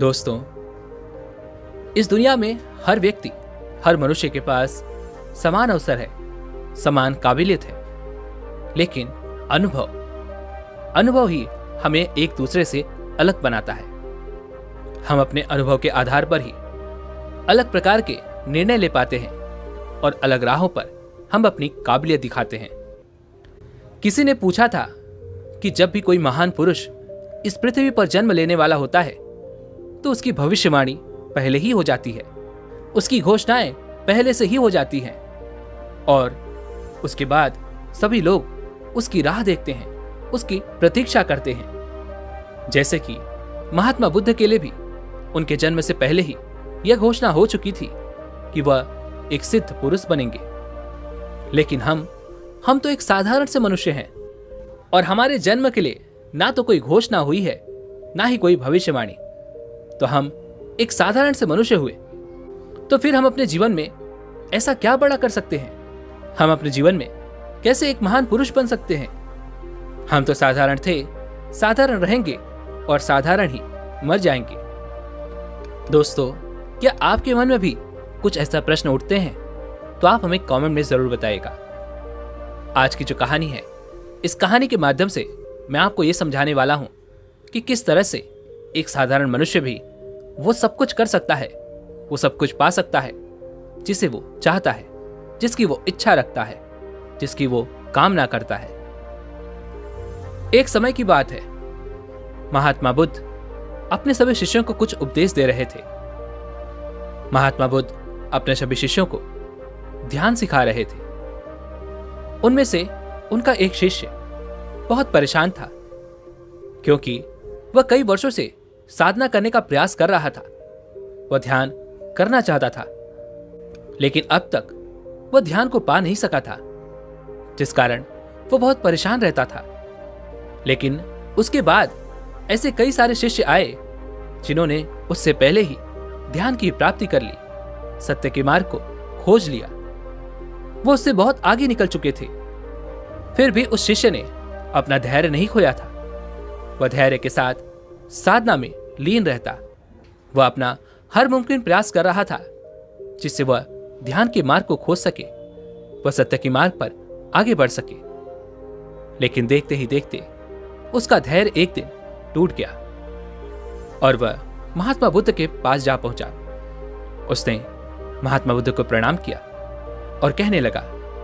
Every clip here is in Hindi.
दोस्तों, इस दुनिया में हर व्यक्ति, हर मनुष्य के पास समान अवसर है, समान काबिलियत है, लेकिन अनुभव ही हमें एक दूसरे से अलग बनाता है। हम अपने अनुभव के आधार पर ही अलग प्रकार के निर्णय ले पाते हैं और अलग राहों पर हम अपनी काबिलियत दिखाते हैं। किसी ने पूछा था कि जब भी कोई महान पुरुष इस पृथ्वी पर जन्म लेने वाला होता है तो उसकी भविष्यवाणी पहले ही हो जाती है, उसकी घोषणाएं पहले से ही हो जाती हैं और उसके बाद सभी लोग उसकी राह देखते हैं, उसकी प्रतीक्षा करते हैं। जैसे कि महात्मा बुद्ध के लिए भी उनके जन्म से पहले ही यह घोषणा हो चुकी थी कि वह एक सिद्ध पुरुष बनेंगे। लेकिन हम तो एक साधारण से मनुष्य हैं और हमारे जन्म के लिए ना तो कोई घोषणा हुई है, ना ही कोई भविष्यवाणी। तो हम एक साधारण से मनुष्य हुए, तो फिर हम अपने जीवन में ऐसा क्या बड़ा कर सकते हैं? हम अपने जीवन में कैसे एक महान पुरुष बन सकते हैं? हम तो साधारण थे, साधारण रहेंगे और साधारण ही मर जाएंगे। दोस्तों, क्या आपके मन में भी कुछ ऐसा प्रश्न उठते हैं? तो आप हमें कमेंट में जरूर बताइएगा। आज की जो कहानी है, इस कहानी के माध्यम से मैं आपको यह समझाने वाला हूं कि किस तरह से एक साधारण मनुष्य भी वो सब कुछ कर सकता है, वो सब कुछ पा सकता है जिसे वो चाहता है, जिसकी वो इच्छा रखता है, जिसकी वो कामना करता है। एक समय की बात है, महात्मा बुद्ध अपने सभी शिष्यों को कुछ उपदेश दे रहे थे। महात्मा बुद्ध अपने सभी शिष्यों को ध्यान सिखा रहे थे। उनमें से उनका एक शिष्य बहुत परेशान था, क्योंकि वह कई वर्षों से साधना करने का प्रयास कर रहा था। वह ध्यान करना चाहता था, लेकिन अब तक वह ध्यान को पा नहीं सका था, जिस कारण वह बहुत परेशान रहता था। लेकिन उसके बाद ऐसे कई सारे शिष्य आए जिन्होंने उससे पहले ही ध्यान की प्राप्ति कर ली, सत्य के मार्ग को खोज लिया। वो उससे बहुत आगे निकल चुके थे। फिर भी उस शिष्य ने अपना धैर्य नहीं खोया था। वह धैर्य के साथ साधना में लीन रहता। वह अपना हर मुमकिन प्रयास कर रहा था जिससे वह ध्यान के मार्ग को खोज सके, वह सत्य के मार्ग पर आगे बढ़ सके। लेकिन देखते ही देखते उसका धैर्य एक दिन टूट गया और वह महात्मा बुद्ध के पास जा पहुंचा। उसने महात्मा बुद्ध को प्रणाम किया और कहने लगा,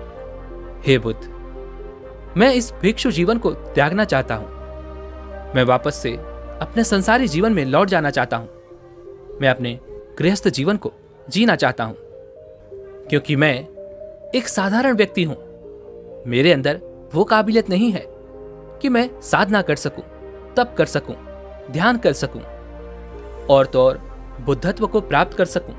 हे बुद्ध, मैं इस भिक्षु जीवन को त्यागना चाहता हूं। मैं वापस से अपने संसारी जीवन में लौट जाना चाहता हूं। मैं अपने गृहस्थ जीवन को जीना चाहता हूं, क्योंकि मैं एक साधारण व्यक्ति हूं। मेरे अंदर वो काबिलियत नहीं है कि मैं साधना कर सकूं, तप कर सकूं, ध्यान कर सकूं और तो और बुद्धत्व को प्राप्त कर सकूं।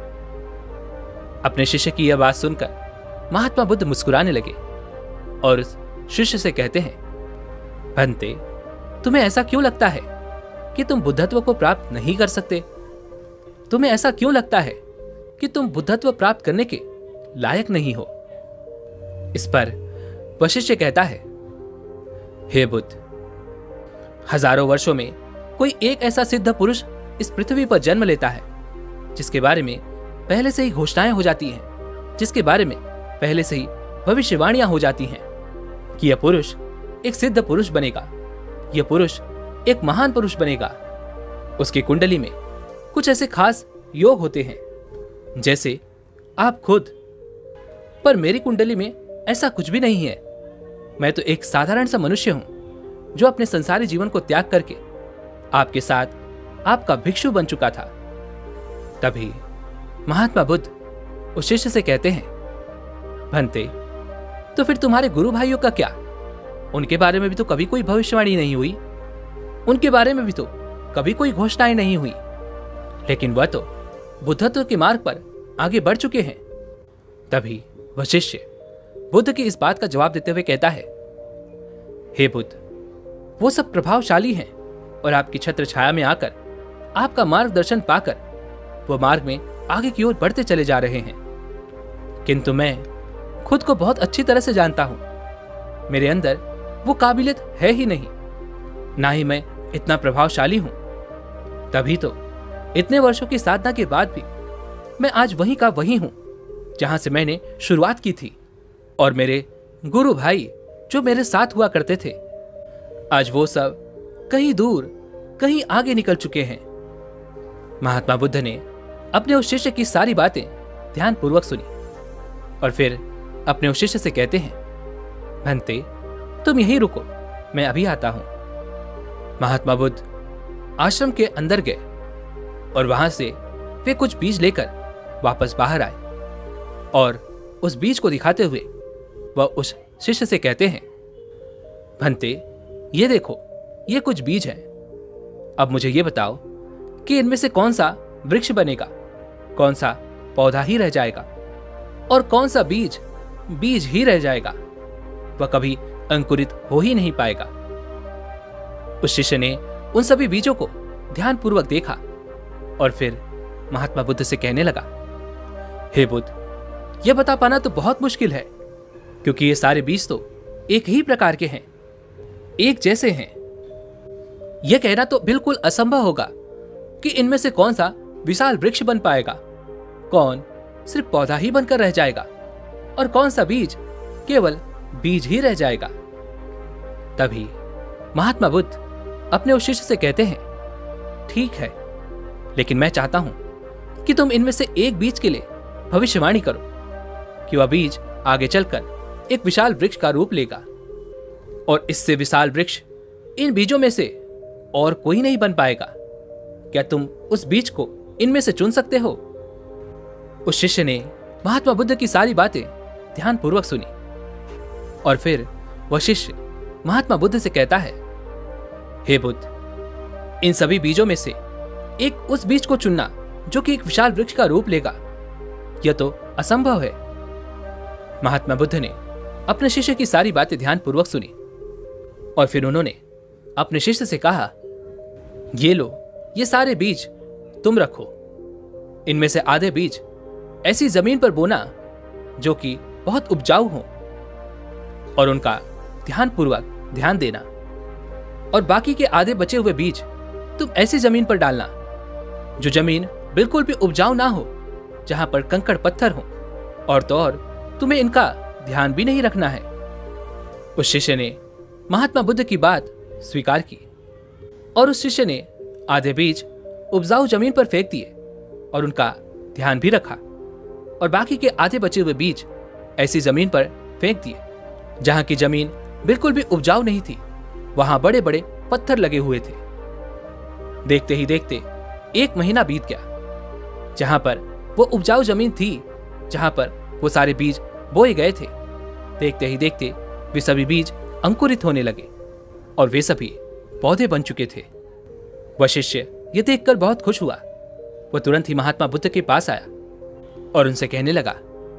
अपने शिष्य की यह बात सुनकर महात्मा बुद्ध मुस्कुराने लगे और उस शिष्य से कहते हैं, भंते, तुम्हें ऐसा क्यों लगता है कि तुम बुद्धत्व को प्राप्त नहीं कर सकते? तुम्हें ऐसा क्यों लगता है कि तुम बुद्धत्व प्राप्त करने के लायक नहीं हो? इस पर वह शिष्य कहता है, हे बुद्ध, हजारों वर्षों में कोई एक ऐसा सिद्ध पुरुष इस पृथ्वी पर जन्म लेता है जिसके बारे में पहले से ही घोषणाएं हो जाती हैं, जिसके बारे में पहले से ही भविष्यवाणियां हो जाती हैं कि यह पुरुष एक सिद्ध पुरुष बनेगा, यह पुरुष एक महान पुरुष बनेगा। उसकी कुंडली में कुछ ऐसे खास योग होते हैं जैसे आप खुद। पर मेरी कुंडली में ऐसा कुछ भी नहीं है। मैं तो एक साधारण सा मनुष्य हूं जो अपने संसारी जीवन को त्याग करके आपके साथ आपका भिक्षु बन चुका था। तभी महात्मा बुद्ध उस शिष्य से कहते हैं, भंते, तो फिर तुम्हारे गुरु भाइयों का क्या? उनके बारे में भी तो कभी कोई भविष्यवाणी नहीं हुई, उनके बारे में भी तो कभी कोई घोषणाएं नहीं हुई, लेकिन वह तो बुद्धत्व के मार्ग पर आगे बढ़ चुके हैं। तभी वह शिष्य बुद्ध की इस बात का जवाब देते हुए कहता है, हे बुद्ध, वो सब प्रभावशाली हैं और आपकी छत्र छाया में आकर आपका मार्गदर्शन पाकर वो मार्ग में आगे की ओर बढ़ते चले जा रहे हैं, किंतु मैं खुद को बहुत अच्छी तरह से जानता हूं। मेरे अंदर वो काबिलियत है ही नहीं, ना ही मैं इतना प्रभावशाली हूं। तभी तो इतने वर्षों की साधना के बाद भी मैं आज वहीं का वहीं हूं जहां से मैंने शुरुआत की थी। और मेरे गुरु भाई जो मेरे साथ हुआ करते थे, आज वो सब कहीं दूर, कहीं आगे निकल चुके हैं। महात्मा बुद्ध ने अपने उस शिष्य की सारी बातें ध्यानपूर्वक सुनी और फिर अपने उस शिष्य से कहते हैं, भंते, तुम यहीं रुको, मैं अभी आता हूं। महात्मा बुद्ध आश्रम के अंदर गए और वहां से वे कुछ बीज लेकर वापस बाहर आए और उस बीज को दिखाते हुए वह उस शिष्य से कहते हैं, भंते, ये देखो, ये कुछ बीज हैं। अब मुझे ये बताओ कि इनमें से कौन सा वृक्ष बनेगा, कौन सा पौधा ही रह जाएगा और कौन सा बीज बीज ही रह जाएगा, वह कभी अंकुरित हो ही नहीं पाएगा। उस शिष्य ने उन सभी बीजों को ध्यानपूर्वक देखा और फिर महात्मा बुद्ध से कहने लगा, हे बुद्ध, यह बता पाना तो बहुत मुश्किल है, क्योंकि ये सारे बीज तो एक ही प्रकार के हैं, एक जैसे हैं। यह कहना तो बिल्कुल असंभव होगा कि इनमें से कौन सा विशाल वृक्ष बन पाएगा, कौन सिर्फ पौधा ही बनकर रह जाएगा और कौन सा बीज केवल बीज ही रह जाएगा। तभी महात्मा बुद्ध अपने उस शिष्य से कहते हैं, ठीक है, लेकिन मैं चाहता हूं कि तुम इनमें से एक बीज के लिए भविष्यवाणी करो कि वह बीज आगे चलकर एक विशाल वृक्ष का रूप लेगा और इससे विशाल वृक्ष इन बीजों में से और कोई नहीं बन पाएगा। क्या तुम उस बीज को इनमें से चुन सकते हो? उस शिष्य ने महात्मा बुद्ध की सारी बातें ध्यानपूर्वक सुनी और फिर वह शिष्य महात्मा बुद्ध से कहता है, हे बुद्ध, इन सभी बीजों में से एक उस बीज को चुनना जो कि एक विशाल वृक्ष का रूप लेगा, यह तो असंभव है। महात्मा बुद्ध ने अपने शिष्य की सारी बातें ध्यानपूर्वक सुनी और फिर उन्होंने अपने शिष्य से कहा, ये लो, ये सारे बीज तुम रखो। इनमें से आधे बीज ऐसी जमीन पर बोना जो कि बहुत उपजाऊ हो और उनका ध्यानपूर्वक ध्यान देना, और बाकी के आधे बचे हुए बीज तुम ऐसी जमीन पर डालना जो जमीन बिल्कुल भी उपजाऊ ना हो, जहां पर कंकड़ पत्थर हो, और तो और तुम्हें इनका ध्यान भी नहीं रखना है। उस शिष्य ने महात्मा बुद्ध की बात स्वीकार की और उस शिष्य ने आधे बीज उपजाऊ जमीन पर फेंक दिए और उनका ध्यान भी रखा, और बाकी के आधे बचे हुए बीज ऐसी जमीन पर फेंक दिए जहां की जमीन बिल्कुल भी उपजाऊ नहीं थी, वहां बड़े बड़े पत्थर लगे हुए थे। देखते ही देखते 1 महीना बीत गया। जहां पर वो उपजाऊ जमीन थी, जहां पर वो सारे बीज बोए गए थे, देखते ही देखते वे सभी बीज अंकुरित होने लगे और वे सभी पौधे बन चुके थे। वह शिष्य यह देखकर बहुत खुश हुआ। वह तुरंत ही महात्मा बुद्ध के पास आया और उनसे कहने लगा,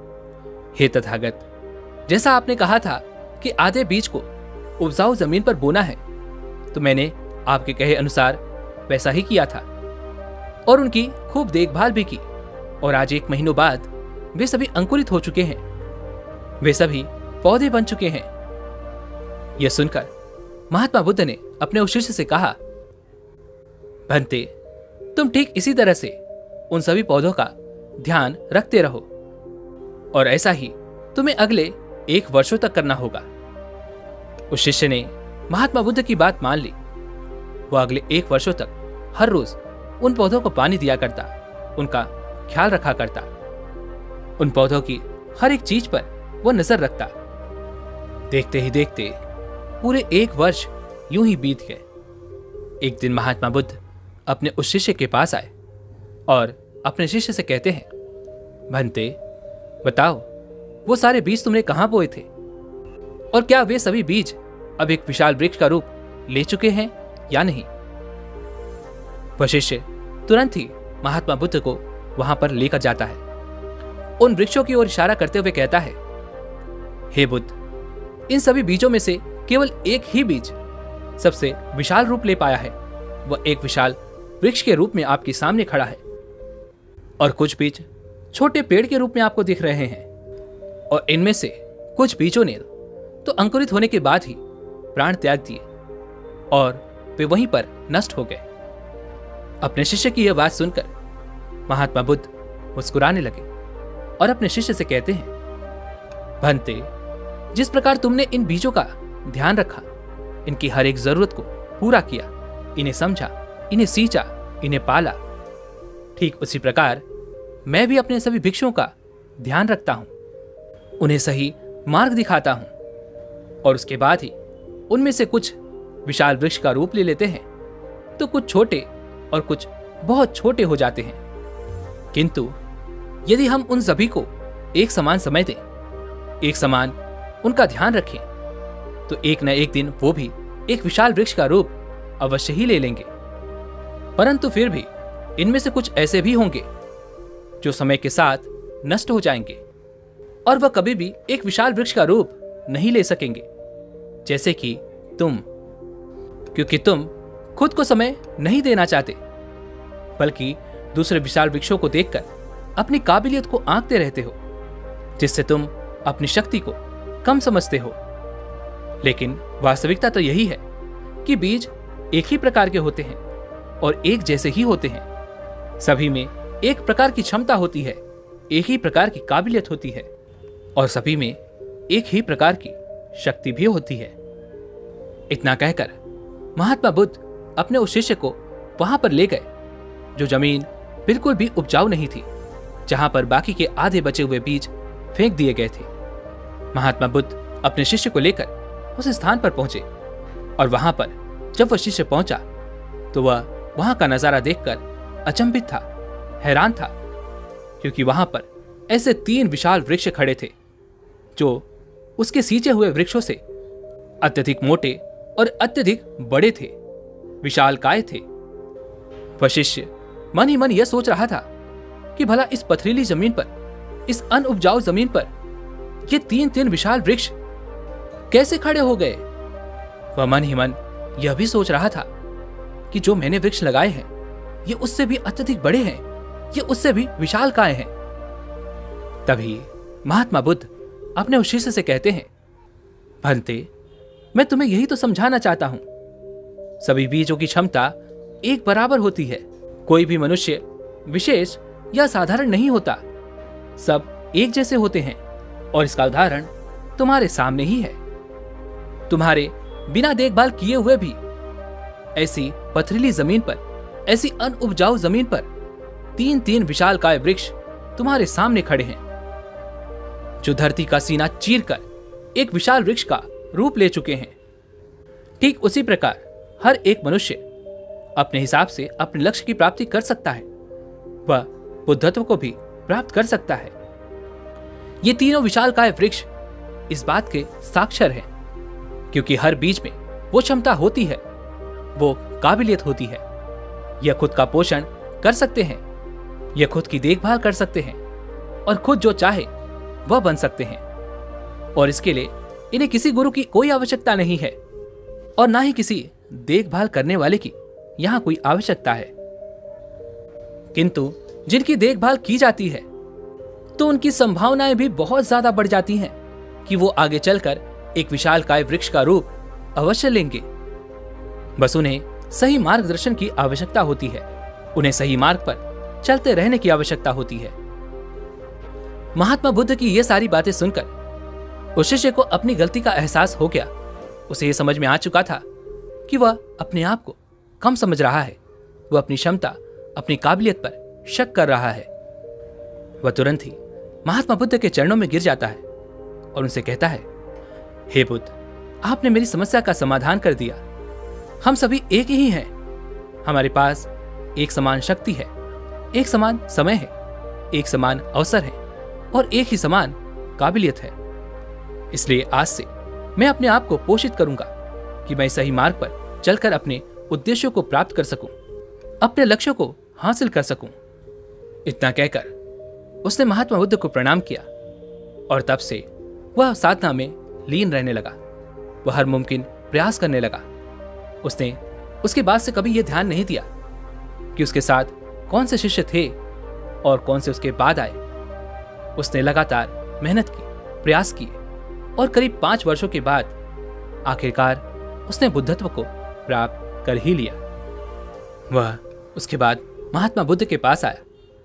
हे तथागत, जैसा आपने कहा था कि आधे बीज को उपजाऊ जमीन पर बोना है, तो मैंने आपके कहे अनुसार वैसा ही किया था और उनकी खूब देखभाल भी की, और आज 1 महीनों बाद वे सभी अंकुरित हो चुके हैं, वे सभी पौधे बन चुके हैं। यह सुनकर महात्मा बुद्ध ने अपने उस शिष्य से कहा, भंते, तुम ठीक इसी तरह से उन सभी पौधों का ध्यान रखते रहो और ऐसा ही तुम्हें अगले 1 वर्षों तक करना होगा। उस शिष्य ने महात्मा बुद्ध की बात मान ली। वह अगले 1 वर्षों तक हर रोज उन पौधों को पानी दिया करता, उनका ख्याल रखा करता, उन पौधों की हर एक चीज पर वो नजर रखता। देखते ही देखते पूरे 1 वर्ष यूं ही बीत गए। एक दिन महात्मा बुद्ध अपने उस शिष्य के पास आए और अपने शिष्य से कहते हैं, भंते, बताओ, वो सारे बीज तुमने कहां बोए थे और क्या वे सभी बीज अब एक विशाल वृक्ष का रूप ले चुके हैं या नहीं? वह शिष्य तुरंत ही महात्मा बुद्ध को वहां पर लेकर जाता है। उन वृक्षों की ओर इशारा करते हुए कहता है, हे बुद्ध, इन सभी बीजों में से केवल एक ही बीज सबसे विशाल रूप ले पाया है। वह एक विशाल वृक्ष के रूप में आपके सामने खड़ा है और कुछ बीज छोटे पेड़ के रूप में आपको दिख रहे हैं, और इनमें से कुछ बीजों ने तो अंकुरित होने के बाद ही प्राण त्याग दिए और वे वहीं पर नष्ट हो गए। अपने शिष्य की यह बात सुनकर महात्मा बुद्ध मुस्कुराने लगे और अपने शिष्य से कहते हैं, भंते, जिस प्रकार तुमने इन बीजों का ध्यान रखा, इनकी हर एक जरूरत को पूरा किया, इन्हें समझा, इन्हें सींचा, इन्हें पाला, ठीक उसी प्रकार मैं भी अपने सभी भिक्षुओं का ध्यान रखता हूं, उन्हें सही मार्ग दिखाता हूं, और उसके बाद ही उनमें से कुछ विशाल वृक्ष का रूप ले लेते हैं, तो कुछ छोटे और कुछ बहुत छोटे हो जाते हैं। किंतु यदि हम उन सभी को एक समान समय दें, एक समान उनका ध्यान रखें, तो एक न एक दिन वो भी एक विशाल वृक्ष का रूप अवश्य ही ले लेंगे। परंतु फिर भी इनमें से कुछ ऐसे भी होंगे जो समय के साथ नष्ट हो जाएंगे और वह कभी भी एक विशाल वृक्ष का रूप नहीं ले सकेंगे, जैसे कि तुम, क्योंकि तुम खुद को समय नहीं देना चाहते, बल्कि दूसरे विशाल वृक्षों को देखकर अपनी काबिलियत को आंकते रहते हो, जिससे तुम अपनी शक्ति को कम समझते हो। लेकिन वास्तविकता तो यही है कि बीज एक ही प्रकार के होते हैं और एक जैसे ही होते हैं। सभी में एक प्रकार की क्षमता होती है, एक ही प्रकार की काबिलियत होती है, और सभी में एक ही प्रकार की शक्ति भी होती है। इतना कहकर महात्मा बुद्ध अपने उस शिष्य को वहां पर ले गए जो जमीन बिल्कुल भी उपजाऊ नहीं थी, जहां पर बाकी के आधे बचे हुए बीज फेंक दिए गए थे। महात्मा बुद्ध अपने शिष्य को लेकर उस स्थान पर पहुंचे, और वहां पर जब वह शिष्य पहुंचा तो वह वहां का नजारा देखकर अचंभित था, हैरान था, क्योंकि वहां पर ऐसे 3 विशाल वृक्ष खड़े थे जो उसके सींचे हुए वृक्षों से अत्यधिक मोटे और अत्यधिक बड़े थे, विशालकाय थे। वह शिष्य मन ही मन यह सोच रहा था कि भला इस पथरीली जमीन पर, इस अनउपजाऊ जमीन पर ये 3 विशाल वृक्ष कैसे खड़े हो गए। वह मन ही मन यह भी सोच रहा था कि जो मैंने वृक्ष लगाए हैं ये उससे भी अत्यधिक बड़े हैं, ये उससे भी विशालकाय हैं। तभी महात्मा बुद्ध अपने उस शिष्य से कहते हैं, भंते, मैं तुम्हें यही तो समझाना चाहता हूं। सभी बीजों की क्षमता एक बराबर होती है। कोई भी मनुष्य विशेष या साधारण नहीं होता, सब एक जैसे होते हैं, और इसका उदाहरण तुम्हारे सामने ही है। तुम्हारे बिना देखभाल किए हुए भी ऐसी पथरीली जमीन पर, ऐसी अनउपजाऊ जमीन पर 3 विशालकाय वृक्ष तुम्हारे सामने खड़े हैं, जो धरती का सीना चीरकर एक विशाल वृक्ष का रूप ले चुके हैं। ठीक उसी प्रकार हर एक मनुष्य अपने हिसाब से अपने लक्ष्य की प्राप्ति कर सकता है, वह बुद्धत्व को भी प्राप्त कर सकता है। ये 3 विशालकाय वृक्ष इस बात के साक्षर हैं, क्योंकि हर बीज में वो क्षमता होती है, वो काबिलियत होती है। यह खुद का पोषण कर सकते हैं, यह खुद की देखभाल कर सकते हैं, और खुद जो चाहे वह बन सकते हैं। और इसके लिए इन्हें किसी गुरु की कोई आवश्यकता नहीं है, और ना ही किसी देखभाल करने वाले की यहां कोई आवश्यकता है। किंतु जिनकी देखभाल की जाती है तो उनकी संभावनाएं भी बहुत ज्यादा बढ़ जाती हैं कि वो आगे चलकर एक विशालकाय वृक्ष का रूप अवश्य लेंगे। बस उन्हें सही मार्गदर्शन की आवश्यकता होती है, उन्हें सही मार्ग पर चलते रहने की आवश्यकता होती है। महात्मा बुद्ध की ये सारी बातें सुनकर उस शिष्य को अपनी गलती का एहसास हो गया। उसे ये समझ में आ चुका था कि वह अपने आप को कम समझ रहा है, वह अपनी क्षमता, अपनी काबिलियत पर शक कर रहा है। वह तुरंत ही महात्मा बुद्ध के चरणों में गिर जाता है और उनसे कहता है, हे बुद्ध, आपने मेरी समस्या का समाधान कर दिया। हम सभी एक ही हैं, हमारे पास एक समान शक्ति है, एक समान समय है, एक समान अवसर है और एक ही समान काबिलियत है। इसलिए आज से मैं अपने आप को पोषित करूंगा कि मैं सही मार्ग पर चलकर अपने उद्देश्यों को प्राप्त कर सकूं, अपने लक्ष्यों को हासिल कर सकूं। इतना कहकर उसने महात्मा बुद्ध को प्रणाम किया और तब से वह साधना में लीन रहने लगा। वह हर मुमकिन प्रयास करने लगा। उसने उसके बाद से कभी यह ध्यान नहीं दिया कि उसके साथ कौन से शिष्य थे और कौन से उसके बाद आए। उसने लगातार मेहनत की, प्रयास किए और करीब 5 वर्षों के बाद आखिरकार उसने बुद्धत्व को प्राप्त कर ही लिया। वह उसके बाद महात्मा बुद्ध के पास आया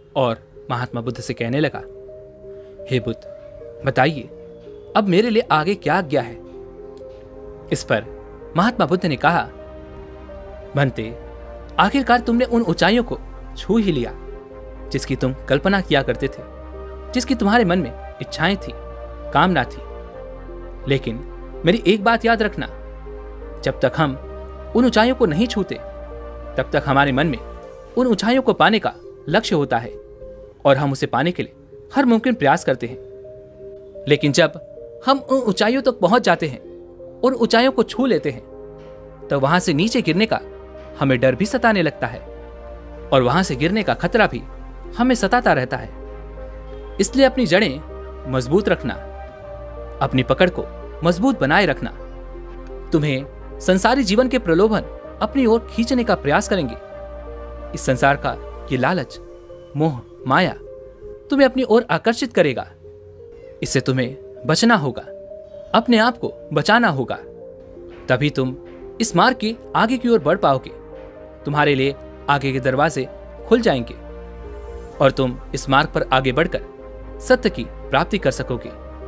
और महात्मा बुद्ध से कहने लगा, हे बुद्ध, बताइए अब मेरे लिए आगे क्या आज्ञा है। इस पर महात्मा बुद्ध ने कहा, भंते, आखिरकार तुमने उन ऊंचाइयों को छू ही लिया जिसकी तुम कल्पना किया करते थे, जिसकी तुम्हारे मन में इच्छाएं थी, कामना थी। लेकिन मेरी एक बात याद रखना, जब तक हम उन ऊंचाइयों को नहीं छूते तब तक हमारे मन में उन ऊंचाइयों को पाने का लक्ष्य होता है और हम उसे पाने के लिए हर मुमकिन प्रयास करते हैं। लेकिन जब हम उन ऊंचाइयों तक पहुंच जाते हैं, उन ऊंचाइयों को छू लेते हैं, तो वहां से नीचे गिरने का हमें डर भी सताने लगता है और वहां से गिरने का खतरा भी हमें सताता रहता है। इसलिए अपनी जड़ें मजबूत रखना, अपनी पकड़ को मजबूत बनाए रखना। तुम्हें संसारी जीवन के प्रलोभन अपनी ओर खींचने का प्रयास करेंगे। इस संसार का ये लालच, मोह, माया तुम्हें अपनी ओर आकर्षित करेगा। इससे तुम्हें बचना होगा, अपने आप को बचाना होगा। तभी तुम इस मार्ग के आगे की ओर बढ़ पाओगे। तुम्हारे लिए आगे के दरवाजे खुल जाएंगे और तुम इस मार्ग पर आगे बढ़कर सत्य की प्राप्ति कर सकोगे।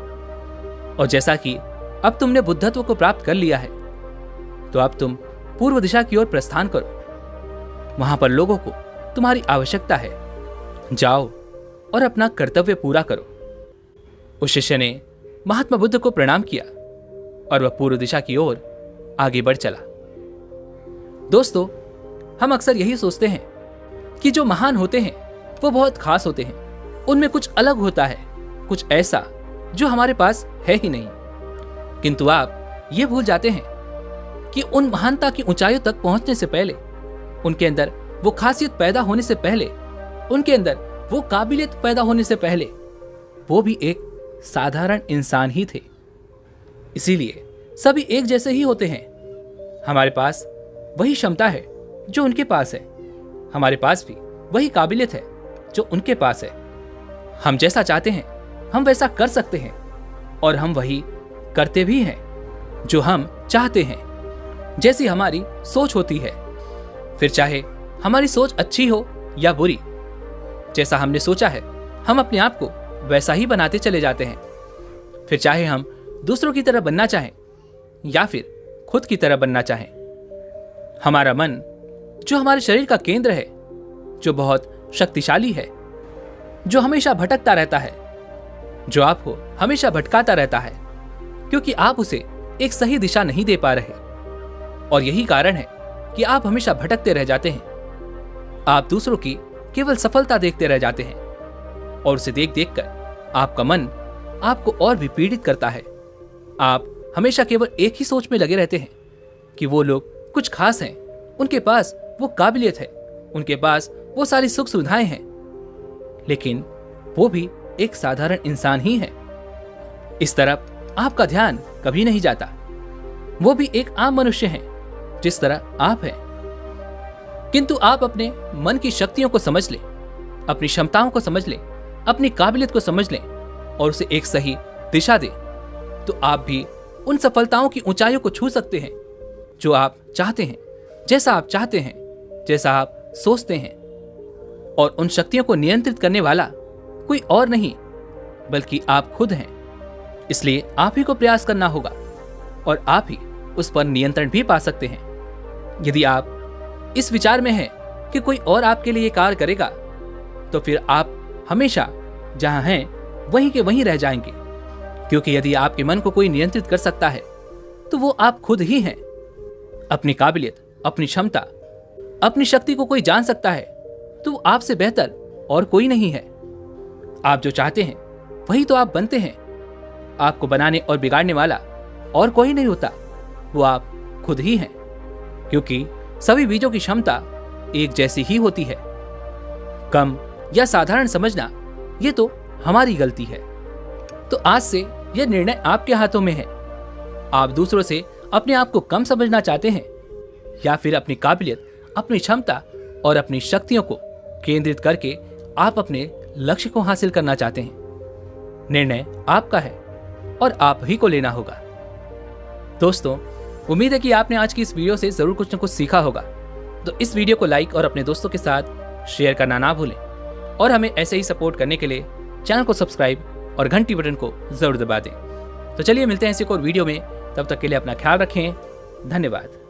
और जैसा कि अब तुमने बुद्धत्व को प्राप्त कर लिया है, तो अब तुम पूर्व दिशा की ओर प्रस्थान करो। वहां पर लोगों को तुम्हारी आवश्यकता है। जाओ और अपना कर्तव्य पूरा करो। उस शिष्य ने महात्मा बुद्ध को प्रणाम किया और वह पूर्व दिशा की ओर आगे बढ़ चला। दोस्तों, हम अक्सर यही सोचते हैं कि जो महान होते हैं वो बहुत खास होते हैं, उनमें कुछ अलग होता है, कुछ ऐसा जो हमारे पास है ही नहीं। किंतु आप ये भूल जाते हैं कि उन महानता की ऊंचाइयों तक पहुंचने से पहले, उनके अंदर वो खासियत पैदा होने से पहले, उनके अंदर वो काबिलियत पैदा होने से पहले, वो भी एक साधारण इंसान ही थे। इसीलिए सभी एक जैसे ही होते हैं। हमारे पास वही क्षमता है जो उनके पास है, हमारे पास भी वही काबिलियत है जो उनके पास है। हम जैसा चाहते हैं हम वैसा कर सकते हैं और हम वही करते भी हैं जो हम चाहते हैं। जैसी हमारी सोच होती है, फिर चाहे हमारी सोच अच्छी हो या बुरी, जैसा हमने सोचा है हम अपने आप को वैसा ही बनाते चले जाते हैं। फिर चाहे हम दूसरों की तरह बनना चाहें या फिर खुद की तरह बनना चाहें। हमारा मन, जो हमारे शरीर का केंद्र है, जो बहुत शक्तिशाली है, जो हमेशा भटकता रहता है, जो आपको हमेशा भटकाता रहता है क्योंकि आप उसे एक सही दिशा नहीं दे पा रहे। और यही कारण है कि आप हमेशा भटकते रह जाते हैं। आप दूसरों की केवल सफलता देखते रह जाते हैं और उसे देख देख कर आपका मन आपको और भी पीड़ित करता है। आप हमेशा केवल एक ही सोच में लगे रहते हैं कि वो लोग कुछ खास हैं, उनके पास वो काबिलियत है, उनके पास वो सारी सुख सुविधाएं हैं, लेकिन वो भी एक साधारण इंसान ही है। इस तरफ आपका ध्यान कभी नहीं जाता। वो भी एक आम मनुष्य है जिस तरह आप हैं। किंतु आप अपने मन की शक्तियों को समझ लें, अपनी क्षमताओं को समझ लें, अपनी काबिलियत को समझ लें और उसे एक सही दिशा दें, तो आप भी उन सफलताओं की ऊंचाइयों को छू सकते हैं जो आप चाहते हैं, जैसा आप चाहते हैं, जैसा आप सोचते हैं। और उन शक्तियों को नियंत्रित करने वाला कोई और नहीं बल्कि आप खुद हैं। इसलिए आप ही को प्रयास करना होगा और आप ही उस पर नियंत्रण भी पा सकते हैं। यदि आप इस विचार में हैं कि कोई और आपके लिए कार्य करेगा, तो फिर आप हमेशा जहां हैं वहीं के वहीं रह जाएंगे। क्योंकि यदि आपके मन को कोई नियंत्रित कर सकता है तो वो आप खुद ही हैं। अपनी काबिलियत, अपनी क्षमता, अपनी शक्ति को कोई जान सकता है तो आपसे बेहतर और कोई नहीं है। आप जो चाहते हैं वही तो आप बनते हैं। आपको बनाने और बिगाड़ने वाला और कोई नहीं होता, वो आप खुद ही हैं। क्योंकि सभी बीजों की क्षमता एक जैसी ही होती है। कम या साधारण समझना ये तो हमारी गलती है। तो आज से यह निर्णय आपके हाथों में है। आप दूसरों से अपने आप को कम समझना चाहते हैं या फिर अपनी काबिलियत, अपनी क्षमता और अपनी शक्तियों को केंद्रित करके आप अपने लक्ष्य को हासिल करना चाहते हैं। निर्णय आपका है और आप ही को लेना होगा। दोस्तों, उम्मीद है कि आपने आज की इस वीडियो से जरूर कुछ न कुछ सीखा होगा। तो इस वीडियो को लाइक और अपने दोस्तों के साथ शेयर करना ना भूलें। और हमें ऐसे ही सपोर्ट करने के लिए चैनल को सब्सक्राइब और घंटी बटन को जरूर दबा दें। तो चलिए मिलते हैं इसी एक और वीडियो में, तब तक के लिए अपना ख्याल रखें। धन्यवाद।